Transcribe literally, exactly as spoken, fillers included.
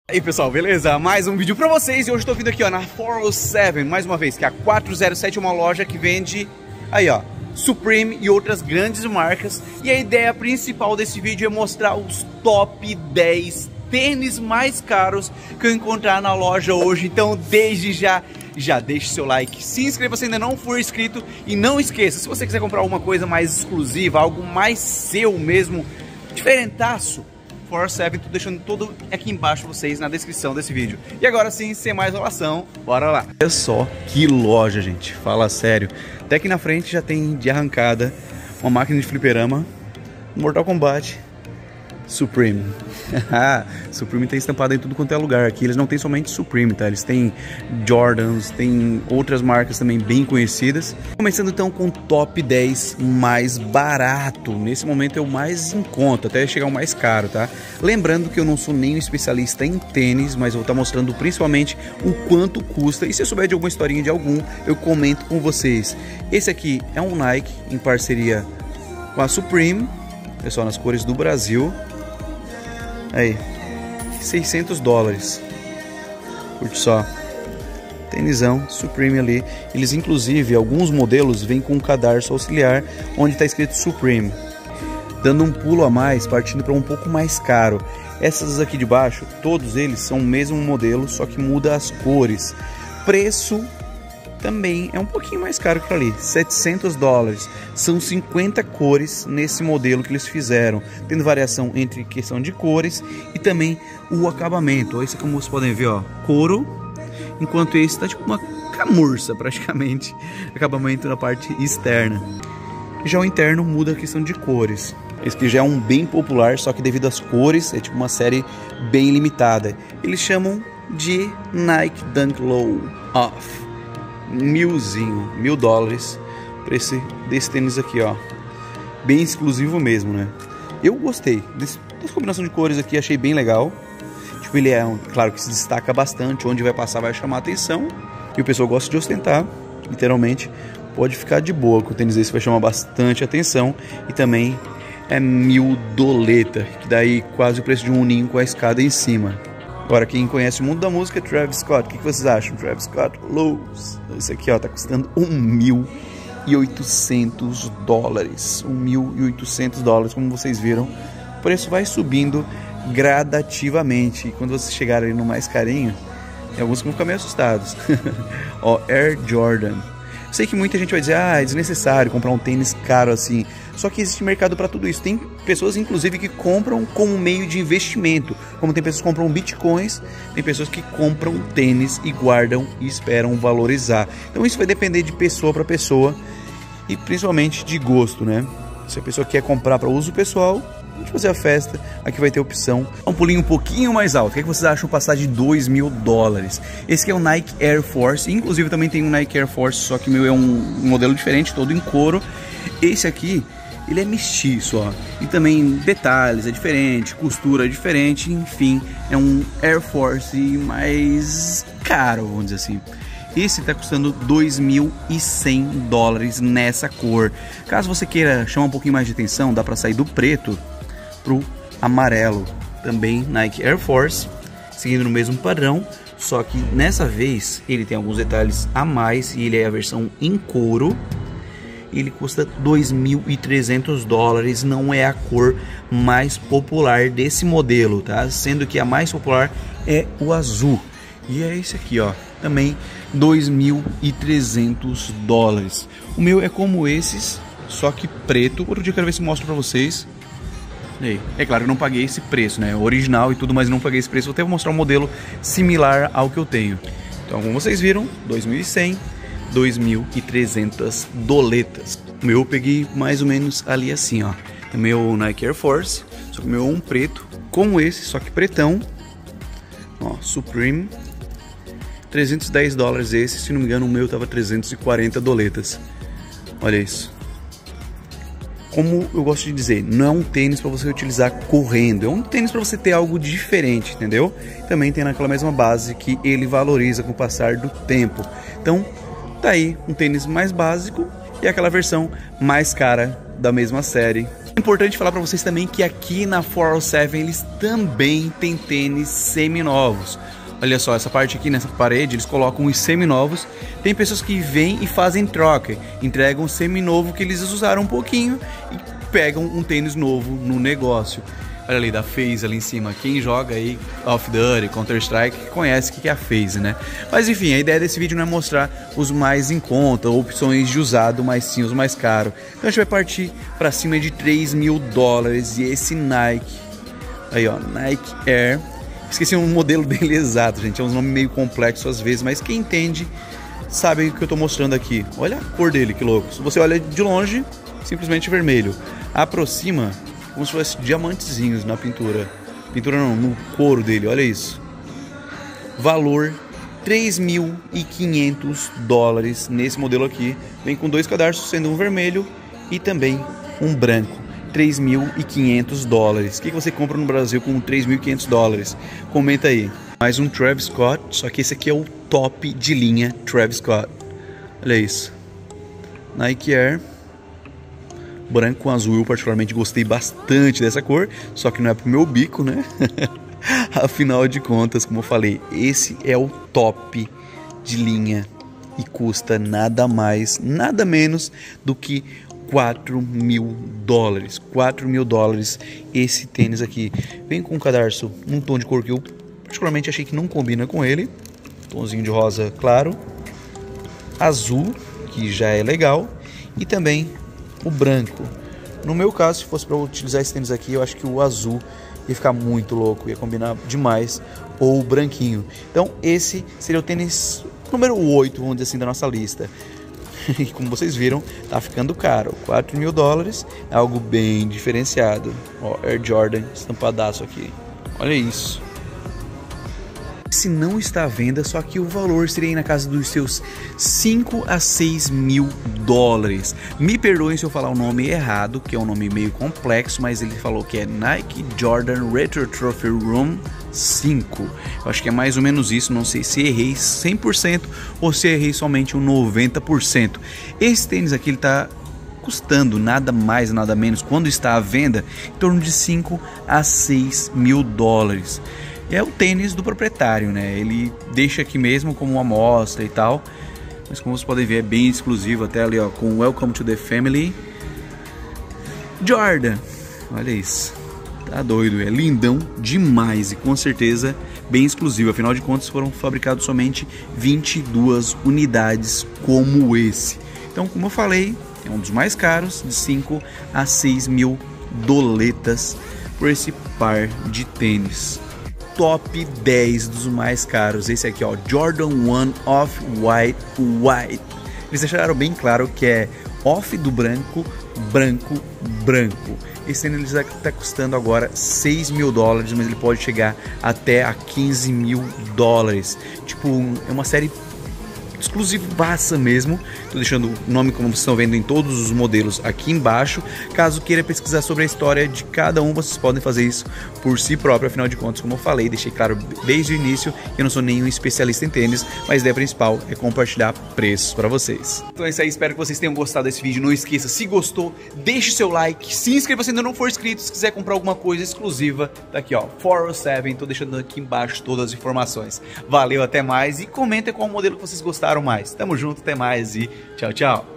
E aí pessoal, beleza? Mais um vídeo pra vocês e hoje eu tô vindo aqui ó, na quatrocentos e sete, mais uma vez, que a quatrocentos e sete é uma loja que vende aí ó, Supreme e outras grandes marcas. E a ideia principal desse vídeo é mostrar os top dez tênis mais caros que eu encontrar na loja hoje. Então desde já, já deixe seu like, se inscreva se ainda não for inscrito e não esqueça, se você quiser comprar alguma coisa mais exclusiva, algo mais seu mesmo, diferentaço, quatrocentos e sete, tô deixando tudo aqui embaixo vocês na descrição desse vídeo. E agora sim, sem mais enrolação, bora lá. Olha só que loja, gente, fala sério. Até aqui na frente já tem de arrancada uma máquina de fliperama, Mortal Kombat, Supreme. Supreme tem estampado em tudo quanto é lugar. Aqui eles não tem somente Supreme, tá? Eles têm Jordans, tem outras marcas também bem conhecidas. Começando então com o top dez mais barato. Nesse momento é o mais em conta, até chegar o mais caro, tá? Lembrando que eu não sou nem um especialista em tênis, mas eu vou estar mostrando principalmente o quanto custa. E se eu souber de alguma historinha de algum, eu comento com vocês. Esse aqui é um Nike em parceria com a Supreme, pessoal, nas cores do Brasil. Aí, seiscentos dólares. Curte só. Tênisão, Supreme ali. Eles inclusive, alguns modelos vêm com um cadarço auxiliar onde está escrito Supreme. Dando um pulo a mais, partindo para um pouco mais caro. Essas aqui de baixo, todos eles são o mesmo modelo, só que muda as cores. Preço também é um pouquinho mais caro que ali, setecentos dólares. São cinquenta cores nesse modelo que eles fizeram, tendo variação entre questão de cores e também o acabamento. Olha isso, como vocês podem ver, ó, couro, enquanto esse tá tipo uma camurça praticamente, acabamento na parte externa. Já o interno muda a questão de cores. Esse aqui já é um bem popular, só que devido às cores é tipo uma série bem limitada. Eles chamam de Nike Dunk Low Off. Milzinho, mil dólares para esse desse tênis aqui, ó, bem exclusivo mesmo, né? Eu gostei desse, dessa combinação de cores aqui, achei bem legal. Tipo, ele é um, claro que se destaca bastante, onde vai passar vai chamar atenção e o pessoal gosta de ostentar, literalmente. Pode ficar de boa com o tênis desse, vai chamar bastante atenção. E também é mil doleta, que daí quase o preço de um uninho com a escada em cima. Agora, quem conhece o mundo da música, Travis Scott, o que, que vocês acham? Travis Scott Lows. Esse aqui, ó, tá custando um mil e oitocentos dólares. um mil e oitocentos dólares, como vocês viram. O preço vai subindo gradativamente. E quando vocês chegarem no mais carinho, tem alguns que vão ficar meio assustados. Ó, Air Jordan. Sei que muita gente vai dizer, ah, é desnecessário comprar um tênis caro assim. Só que existe mercado para tudo isso. Tem pessoas, inclusive, que compram como meio de investimento. Como tem pessoas que compram bitcoins, tem pessoas que compram tênis e guardam e esperam valorizar. Então isso vai depender de pessoa para pessoa e principalmente de gosto, né? Se a pessoa quer comprar para uso pessoal, a gente fazer a festa, aqui vai ter opção. Um pulinho um pouquinho mais alto. O que, é que vocês acham passar de dois mil dólares? Esse aqui é o Nike Air Force. Inclusive também tem um Nike Air Force, só que o meu é um modelo diferente, todo em couro. Esse aqui, ele é mestiço, ó. E também detalhes é diferente, costura é diferente, enfim, é um Air Force mais caro, vamos dizer assim. Esse está custando dois mil e cem dólares nessa cor. Caso você queira chamar um pouquinho mais de atenção, dá para sair do preto pro amarelo. Também Nike Air Force, seguindo no mesmo padrão, só que nessa vez ele tem alguns detalhes a mais e ele é a versão em couro. Ele custa dois mil e trezentos dólares, não é a cor mais popular desse modelo, tá? Sendo que a mais popular é o azul. E é esse aqui, ó, também dois mil e trezentos dólares. O meu é como esses, só que preto. Outro dia eu quero ver se mostro pra vocês. Aí. É claro, eu não paguei esse preço, né? Original e tudo, mas eu não paguei esse preço. Vou até mostrar um modelo similar ao que eu tenho. Então, como vocês viram, dois mil e cem, dois mil e trezentas doletas. O meu eu peguei mais ou menos ali assim, ó. É meu Nike Air Force, só que o meu é um preto, como esse, só que pretão. Ó, Supreme. trezentos e dez dólares esse, se não me engano o meu tava trezentos e quarenta doletas. Olha isso. Como eu gosto de dizer, não é um tênis para você utilizar correndo, é um tênis para você ter algo diferente, entendeu? Também tem naquela mesma base que ele valoriza com o passar do tempo. Então, tá aí um tênis mais básico e aquela versão mais cara da mesma série. importante falar para vocês também que aqui na quatrocentos sete eles também têm tênis seminovos. Olha só, essa parte aqui nessa parede, eles colocam os seminovos. Tem pessoas que vêm e fazem troca, entregam um seminovo que eles usaram um pouquinho e pegam um tênis novo no negócio. Olha ali, da FaZe ali em cima. Quem joga aí Call of Duty, Counter-Strike, conhece o que é a FaZe, né? Mas enfim, a ideia desse vídeo não é mostrar os mais em conta, opções de usado, mas sim os mais caros. Então a gente vai partir para cima de três mil dólares. E esse Nike, aí ó, Nike Air. Esqueci um modelo dele exato, gente. É um nome meio complexo às vezes, mas quem entende sabe o que eu tô mostrando aqui. Olha a cor dele, que louco. Se você olha de longe, simplesmente vermelho. Aproxima, como se fosse diamantezinhos na pintura. Pintura não, no couro dele, olha isso. Valor três mil e quinhentos dólares nesse modelo aqui. Vem com dois cadarços, sendo um vermelho e também um branco. três mil e quinhentos dólares. O que você compra no Brasil com três mil e quinhentos dólares? Comenta aí. Mais um Travis Scott, só que esse aqui é o top de linha Travis Scott. Olha isso. Nike Air. Branco com azul, eu particularmente gostei bastante dessa cor, só que não é pro meu bico, né? Afinal de contas, como eu falei, esse é o top de linha e custa nada mais, nada menos do que quatro mil dólares. quatro mil dólares esse tênis aqui. Vem com um cadarço num tom de cor que eu particularmente achei que não combina com ele. Tomzinho de rosa claro. Azul, que já é legal. E também o branco. No meu caso, se fosse para utilizar esse tênis aqui, eu acho que o azul ia ficar muito louco, ia combinar demais, ou o branquinho. Então esse seria o tênis número oito, vamos dizer assim, da nossa lista. E como vocês viram, tá ficando caro. quatro mil dólares é algo bem diferenciado. Ó, Air Jordan estampadaço aqui. Olha isso. Se não está à venda, só que o valor seria aí na casa dos seus cinco a seis mil dólares. Me perdoem se eu falar o nome errado, que é um nome meio complexo, mas ele falou que é Nike Jordan Retro Trophy Room cinco. Eu acho que é mais ou menos isso, não sei se errei cem por cento ou se errei somente um noventa por cento. Esse tênis aqui ele tá custando nada mais, nada menos, quando está à venda, em torno de cinco a seis mil dólares. É o tênis do proprietário, né? Ele deixa aqui mesmo como uma amostra e tal. Mas como vocês podem ver, é bem exclusivo. Até ali, ó, com Welcome to the Family. Jordan. Olha isso. Tá doido. É lindão demais. E com certeza bem exclusivo. Afinal de contas, foram fabricados somente vinte e duas unidades como esse. Então, como eu falei, é um dos mais caros. De cinco a seis mil doletas por esse par de tênis. Top dez dos mais caros. Esse aqui, ó, Jordan um Off-White White. Eles deixaram bem claro que é off do branco, branco, branco. Esse tênis está custando agora seis mil dólares, mas ele pode chegar até a quinze mil dólares. Tipo, é uma série exclusivaça mesmo. Tô deixando o nome, como vocês estão vendo, em todos os modelos aqui embaixo. Caso queira pesquisar sobre a história de cada um, vocês podem fazer isso por si próprio. Afinal de contas, como eu falei, deixei claro desde o início, eu não sou nenhum especialista em tênis, mas a ideia principal é compartilhar preços para vocês. Então é isso aí, espero que vocês tenham gostado desse vídeo. Não esqueça, se gostou, deixe seu like, se inscreva se ainda não for inscrito. Se quiser comprar alguma coisa exclusiva, tá aqui, ó, quatrocentos sete, tô deixando aqui embaixo todas as informações. Valeu, até mais, e comenta qual modelo que vocês gostaram mais. Tamo junto, até mais e tchau, tchau.